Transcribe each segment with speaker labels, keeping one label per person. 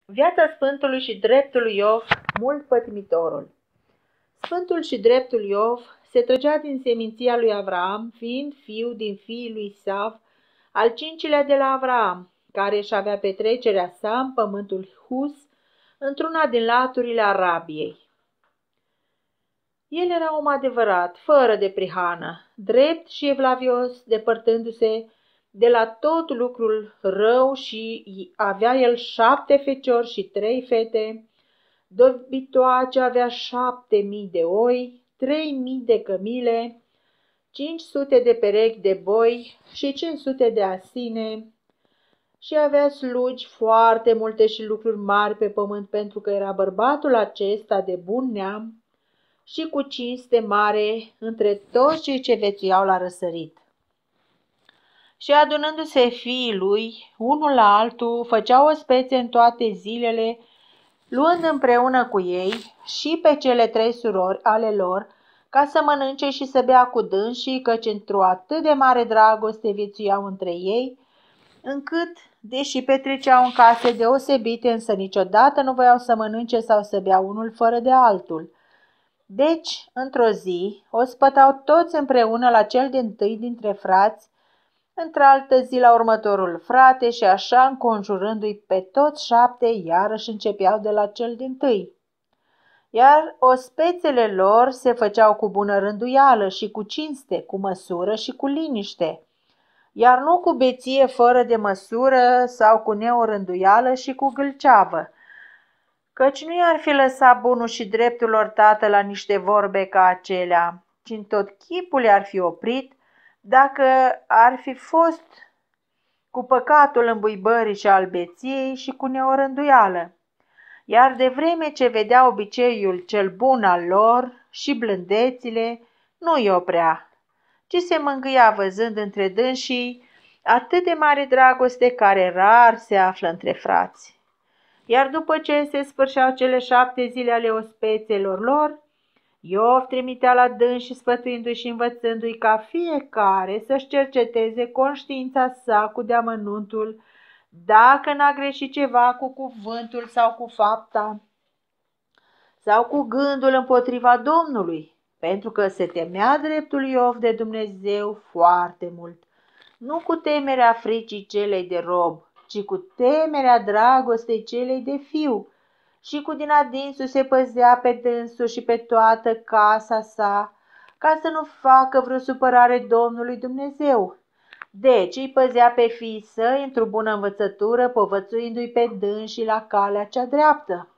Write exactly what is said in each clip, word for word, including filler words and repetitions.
Speaker 1: Viața Sfântului și dreptului Iov, mult pătimitorul. Sfântul și dreptul Iov se trăgea din seminția lui Avraam, fiind fiu din fiii lui Isav, al cincilea de la Avraam, care își avea petrecerea sa în pământul Hus, într-una din laturile Arabiei. El era om adevărat, fără de prihană, drept și evlavios, depărtându-se de la tot lucrul rău, și avea el șapte feciori și trei fete. Dobitoace avea șapte mii de oi, trei mii de cămile, cinci sute de perechi de boi și cinci sute de asine, și avea slugi foarte multe și lucruri mari pe pământ, pentru că era bărbatul acesta de bun neam și cu cinste mare între toți cei ce vețuiau la răsărit. Și adunându-se fiii lui, unul la altul, făceau o spețe în toate zilele, luând împreună cu ei și pe cele trei surori ale lor, ca să mănânce și să bea cu dânsii, căci într-o atât de mare dragoste viețuiau între ei, încât, deși petreceau în case deosebite, însă niciodată nu voiau să mănânce sau să bea unul fără de altul. Deci, într-o zi, o spătau toți împreună la cel dintâi dintre frați, într-altă zi la următorul frate, și așa, înconjurându-i pe toți șapte, iarăși începeau de la cel dintâi. Iar ospețele lor se făceau cu bună rânduială și cu cinste, cu măsură și cu liniște, iar nu cu beție fără de măsură sau cu neorânduială și cu gâlceavă, căci nu i-ar fi lăsat bunul și dreptul lor tată la niște vorbe ca acelea, ci în tot chipul i-ar fi oprit, dacă ar fi fost cu păcatul îmbuibării și al beției și cu neorânduială. Iar de vreme ce vedea obiceiul cel bun al lor și blândețile, nu îi oprea, ci se mângâia văzând între dânsii atât de mare dragoste, care rar se află între frați. Iar după ce se sfârșeau cele șapte zile ale ospețelor lor, Iov trimitea la dânsi, sfătuindu-i și învățându-i ca fiecare să-și cerceteze conștiința sa cu deamănuntul, dacă n-a greșit ceva cu cuvântul sau cu fapta sau cu gândul împotriva Domnului, pentru că se temea dreptul Iov de Dumnezeu foarte mult, nu cu temerea fricii celei de rob, ci cu temerea dragostei celei de fiu, și cu din adinsul se păzea pe dânsul și pe toată casa sa, ca să nu facă vreo supărare Domnului Dumnezeu. Deci îi păzea pe fiii săi într-o bună învățătură, povățuindu-i pe dânsii la calea cea dreaptă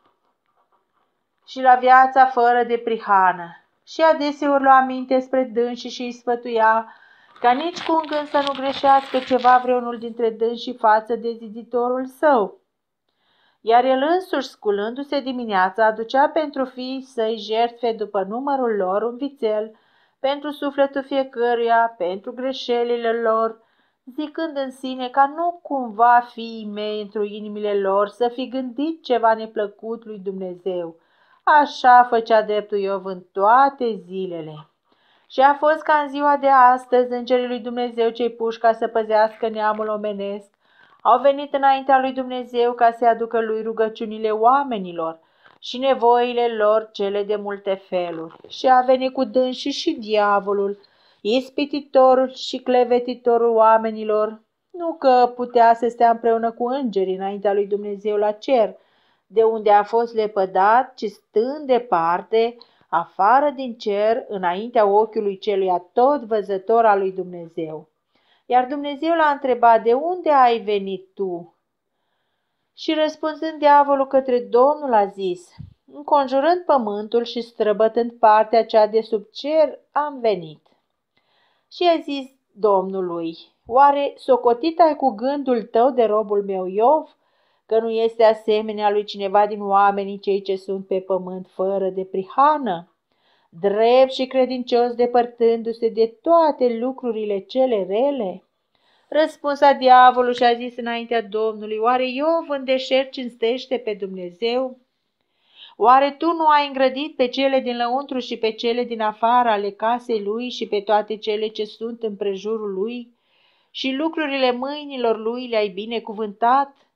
Speaker 1: și la viața fără de prihană. Și adeseori lua aminte spre dânsii și îi sfătuia ca nici cu un gând să nu greșească ceva vreunul dintre dânsii față de ziditorul său. Iar el însuși, sculându-se dimineața, aducea pentru fiii săi jertfe după numărul lor, un vițel, pentru sufletul fiecăruia, pentru greșelile lor, zicând în sine ca nu cumva fiii mei într-o inimile lor să fi gândit ceva neplăcut lui Dumnezeu. Așa făcea dreptul Iov în toate zilele. Și a fost ca în ziua de astăzi, îngerii lui Dumnezeu cei puși ca să păzească neamul omenesc au venit înaintea lui Dumnezeu ca să aducă lui rugăciunile oamenilor și nevoile lor cele de multe feluri. Și a venit cu dânsii și diavolul, ispititorul și clevetitorul oamenilor, nu că putea să stea împreună cu îngerii înaintea lui Dumnezeu la cer, de unde a fost lepădat, ci stând departe, afară din cer, înaintea ochiului celui atot văzător al lui Dumnezeu. Iar Dumnezeu l-a întrebat: de unde ai venit tu? Și răspunzând diavolul către Domnul a zis: înconjurând pământul și străbătând partea cea de sub cer, am venit. Și a zis Domnului: oare socotit ai cu gândul tău de robul meu Iov, că nu este asemenea lui cineva din oamenii cei ce sunt pe pământ fără de prihană, drept și credincios, depărtându-se de toate lucrurile cele rele? Răspunsa diavolul și a zis înaintea Domnului: oare Iov în deșert cinstește pe Dumnezeu? Oare tu nu ai îngrădit pe cele din lăuntru și pe cele din afară ale casei lui și pe toate cele ce sunt împrejurul lui? Și lucrurile mâinilor lui le-ai binecuvântat?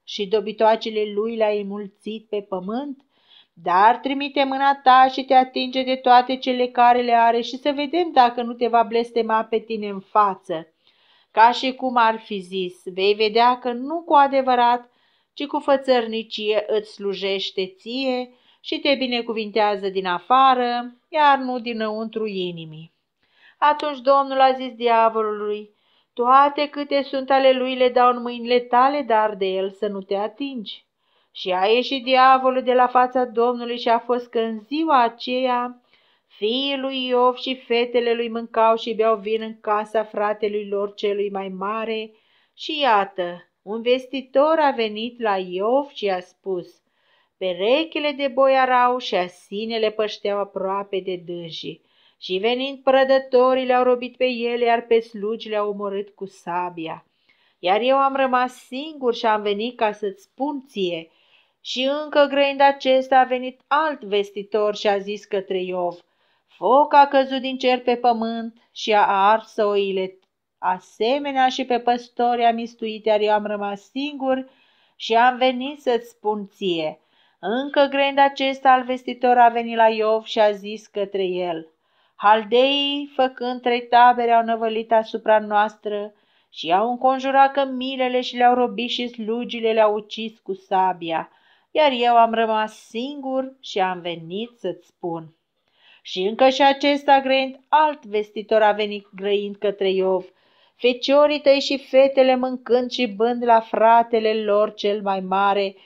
Speaker 1: și dobitoacele lui le-ai înmulțit pe pământ? Dar trimite mâna ta și te atinge de toate cele care le are și să vedem dacă nu te va blestema pe tine în față. Ca și cum ar fi zis, vei vedea că nu cu adevărat, ci cu fățărnicie îți slujește ție și te binecuvintează din afară, iar nu dinăuntru inimii. Atunci Domnul a zis diavolului, toate câte sunt ale lui le dau în mâinile tale, dar de el să nu te atingi. Și a ieșit diavolul de la fața Domnului și a fost că în ziua aceea fiii lui Iov și fetele lui mâncau și beau vin în casa fratelui lor celui mai mare. Și iată, un vestitor a venit la Iov și a spus, perechile de boi arau și asinele pășteau aproape de dânsii. Și venind prădătorii le-au robit pe ele, iar pe slugi le-au omorât cu sabia. Iar eu am rămas singur și am venit ca să-ți spun ție. Și încă grăind acesta a venit alt vestitor și a zis către Iov, foc a căzut din cer pe pământ și a ars oile, asemenea și pe păstori a mistuit, iar eu am rămas singur și am venit să-ți spun ție. Încă grăind acesta al vestitor a venit la Iov și a zis către el, haldeii, făcând trei tabere, au năvălit asupra noastră și au înconjurat cămilele și le-au robit și slugile le-au ucis cu sabia, iar eu am rămas singur și am venit să-ți spun. Și încă și acesta grăind alt vestitor a venit grăind către Iov, feciorii tăi și fetele mâncând și bând la fratele lor cel mai mare,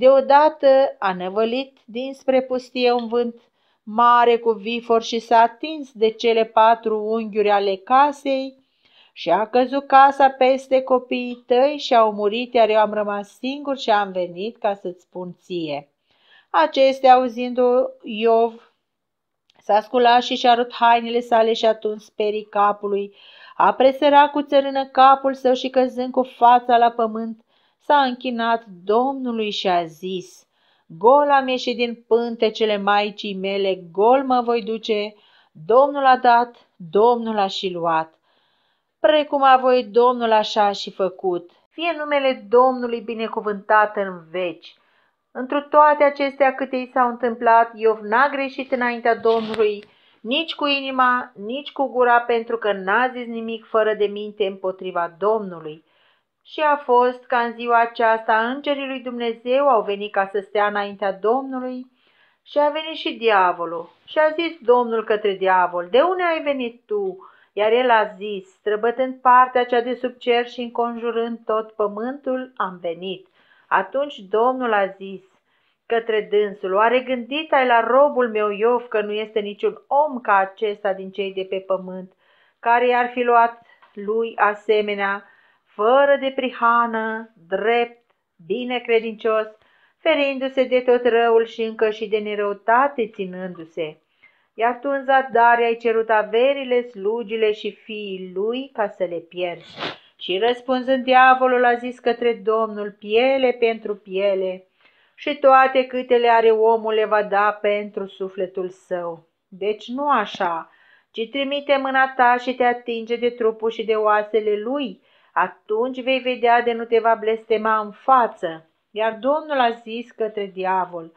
Speaker 1: deodată a năvălit dinspre pustie un vânt mare cu vifor și s-a atins de cele patru unghiuri ale casei și a căzut casa peste copiii tăi și au murit, iar eu am rămas singur și am venit ca să-ți spun ție. Acestea, auzindu Iov, s-a sculat și și-a rupt hainele sale și atunci sperii capului, a presărat cu țărână capul său și căzând cu fața la pământ, s-a închinat Domnului și a zis, gol am ieșit din pântecele maicii mele, gol mă voi duce, Domnul a dat, Domnul a și luat. Precum a voit Domnul așa a și făcut, fie numele Domnului binecuvântat în veci. Întru toate acestea câte i s-au întâmplat, Iov n-a greșit înaintea Domnului, nici cu inima, nici cu gura, pentru că n-a zis nimic fără de minte împotriva Domnului. Și a fost ca în ziua aceasta îngerii lui Dumnezeu au venit ca să stea înaintea Domnului și a venit și diavolul. Și a zis Domnul către diavol, de unde ai venit tu? Iar el a zis, străbătând partea cea de sub cer și înconjurând tot pământul, am venit. Atunci Domnul a zis către dânsul, oare gândit ai la robul meu Iov că nu este niciun om ca acesta din cei de pe pământ, care i-ar fi luat lui asemenea, fără de prihană, drept, binecredincios, ferindu-se de tot răul și încă și de nerăutate ținându-se. Iar tu în zadare ai cerut averile, slugile și fiii lui ca să le pierzi. Și răspunzând diavolul a zis către Domnul, piele pentru piele, și toate câte le are omul le va da pentru sufletul său. Deci nu așa, ci trimite mâna ta și te atinge de trupul și de oasele lui, atunci vei vedea de nu te va blestema în față. Iar Domnul a zis către diavol,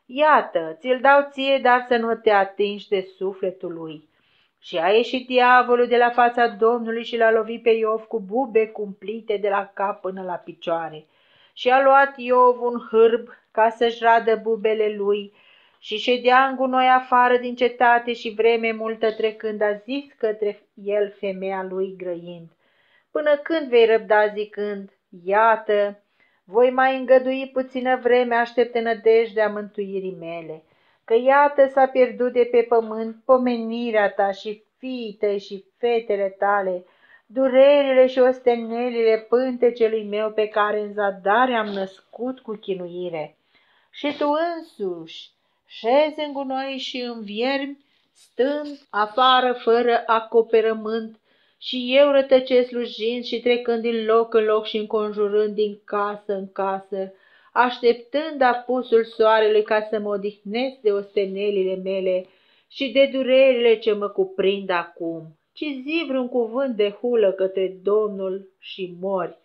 Speaker 1: iată, ți-l dau ție, dar să nu te atingi de sufletul lui. Și a ieșit diavolul de la fața Domnului și l-a lovit pe Iov cu bube cumplite de la cap până la picioare. Și a luat Iov un hârb ca să-și radă bubele lui și ședea în gunoi afară din cetate și vreme multă trecând a zis către el femeia lui grăind, până când vei răbda zicând, iată, voi mai îngădui puțină vreme, aștept nădejdea mântuirii mele, că iată s-a pierdut de pe pământ pomenirea ta și fiii tăi și fetele tale, durerile și ostenelile pântecelui meu pe care în zadare am născut cu chinuire. Și tu însuși șezi în gunoi și în viermi, stând afară fără acoperământ, și eu rătăcesc slujind și trecând din loc în loc și înconjurând din casă în casă, așteptând apusul soarelui ca să mă odihnesc de ostenelile mele și de durerile ce mă cuprind acum, ci zi vreun cuvânt de hulă către Domnul și mori.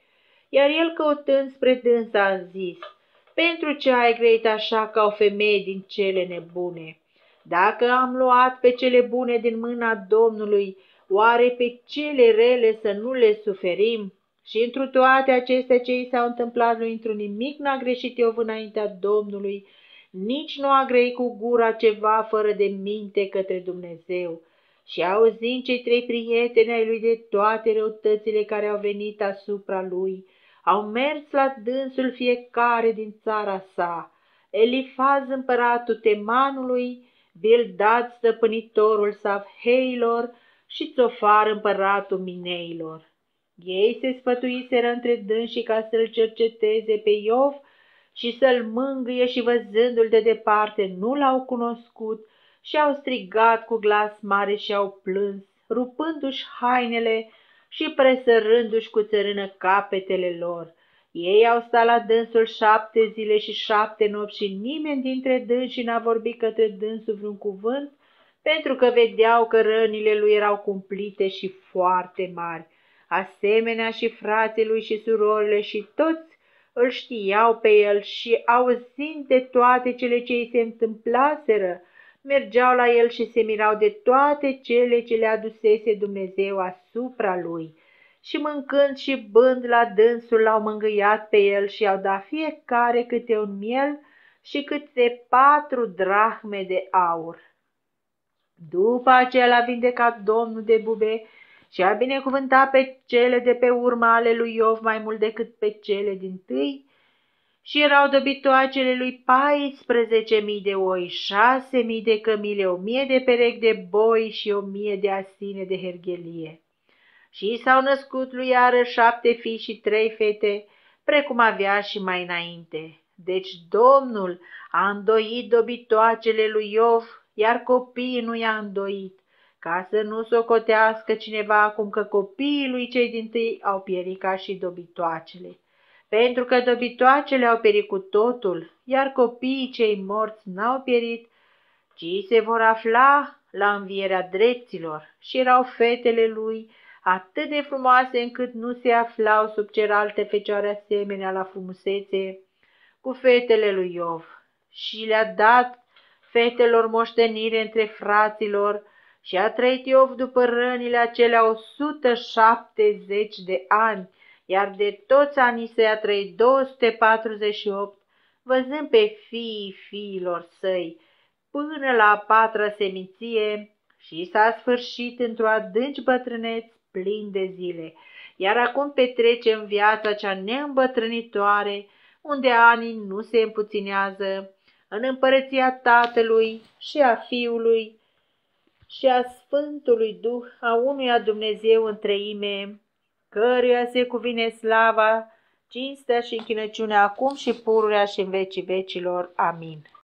Speaker 1: Iar el, căutând spre dânsa, a zis: pentru ce ai grăit așa ca o femeie din cele nebune? Dacă am luat pe cele bune din mâna Domnului, oare pe cele rele să nu le suferim? Și întru toate acestea ce i s-au întâmplat lui, într-un nimic n-a greșit Iov înaintea Domnului, nici nu a grăit cu gura ceva fără de minte către Dumnezeu. Și auzind cei trei prieteni ai lui de toate răutățile care au venit asupra lui, au mers la dânsul fiecare din țara sa: Elifaz împăratul Temanului, Bildad stăpânitorul Safheilor și Țofar împăratul Mineilor. Ei se sfătuiseră între dânsii ca să-l cerceteze pe Iov și să-l mângâie, și văzându-l de departe nu l-au cunoscut și au strigat cu glas mare și au plâns, rupându-și hainele și presărându-și cu țărână capetele lor. Ei au stat la dânsul șapte zile și șapte nopți și nimeni dintre dânsii n-a vorbit către dânsul vreun cuvânt, pentru că vedeau că rănile lui erau cumplite și foarte mari. Asemenea și frații lui și surorile și toți îl știau pe el și, auzind de toate cele ce îi se întâmplaseră, mergeau la el și se mirau de toate cele ce le adusese Dumnezeu asupra lui. Și mâncând și bând la dânsul, l-au mângâiat pe el și i-au dat fiecare câte un miel și câte patru drahme de aur. După aceea l-a vindecat Domnul de bube și a binecuvântat pe cele de pe urma ale lui Iov mai mult decât pe cele dintâi, și erau dobitoacele lui paisprezece mii de oi, șase mii de cămile, o mie de perechi de boi și o mie de asine de herghelie. Și s-au născut lui iară șapte fii și trei fete, precum avea și mai înainte. Deci Domnul a îndoit dobitoacele lui Iov, iar copiii nu i-a îndoit, ca să nu socotească cineva acum că copiii lui cei dintâi au pierit ca și dobitoacele. Pentru că dobitoacele au pierit cu totul, iar copiii cei morți n-au pierit, ci se vor afla la învierea drepților. Și erau fetele lui atât de frumoase încât nu se aflau sub cer alte fecioare asemenea la frumusețe cu fetele lui Iov. Și le-a dat fetelor moștenire între fraților și a trăit Iov după rănile acelea o sută șaptezeci de ani, iar de toți anii săi a trăit două sute patruzeci și opt, văzând pe fiii fiilor săi, până la a patra seminție, și s-a sfârșit într-o adânci bătrâneț plin de zile, iar acum petrece în viața cea neîmbătrânitoare, unde anii nu se împuținează, în împărăția Tatălui și a Fiului și a Sfântului Duh, a unuia Dumnezeu în treime, căruia se cuvine slava, cinstea și închinăciunea acum și pururea și în vecii vecilor. Amin.